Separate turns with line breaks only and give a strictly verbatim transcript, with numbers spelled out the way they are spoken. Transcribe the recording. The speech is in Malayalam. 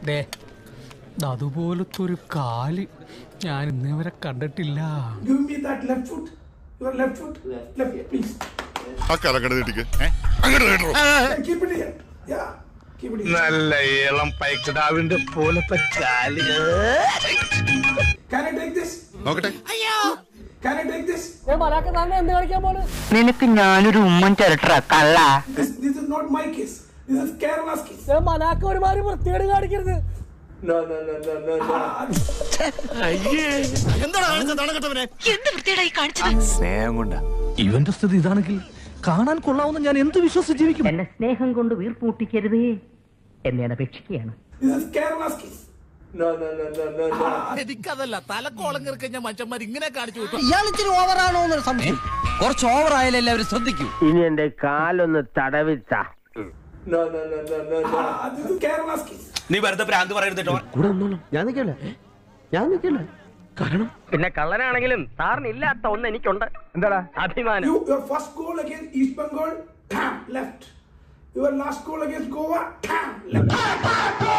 അതുപോലത്തെ ഒരു കാല് ഞാൻ ഇന്നേ വരെ കണ്ടിട്ടില്ല.
നല്ല ഇളം പൈക്കിടാവിന്റെ പോലത്തെ കാല്.
നിനക്ക് ഞാനൊരു ഉമ്മൻ ചിരട്ട കള്ള.
മലാക്ക ഒരുമാതിരി വൃത്തികേട് കാണിക്കരുത്.
സ്നേഹം കൊണ്ടാ.
ഇവന്റെ സ്ഥിതി ഇതാണെങ്കിൽ കാണാൻ കൊള്ളാവുന്ന ഞാൻ എന്ത് വിശ്വസിച്ച് ജീവിക്കും?
എന്നെ സ്നേഹം കൊണ്ട് വീർപ്പൂട്ടിക്കരുതേ എന്നെ അപേക്ഷിക്കുകയാണ്.
എനിക്കതല്ല, തലക്കോളം കയറി കഴിഞ്ഞാൽ മനുഷ്യന്മാർ ഇങ്ങനെ കാണിച്ചു.
ഇയാളിച്ചിരി ഓവറാണോ എന്നൊരു സംശയം. കുറച്ച് ഓവറായാലും എല്ലാവരും ശ്രദ്ധിക്കൂ.
ഇനി എന്റെ കാലൊന്ന് തടവിച്ച
നീ വെറുതെ ഭ്രാന്ത് പറയരുത്.
ഞാൻ നിൽക്കല്ലേ ഞാൻ നിൽക്കല്ലേ കാരണം പിന്നെ കള്ളനാണെങ്കിലും സാറിന് ഇല്ലാത്ത ഒന്ന് എനിക്കുണ്ട്. എന്താടാ അഭിമാനം.
Your first goal against East Bengal, left. Your last goal against Goa, left.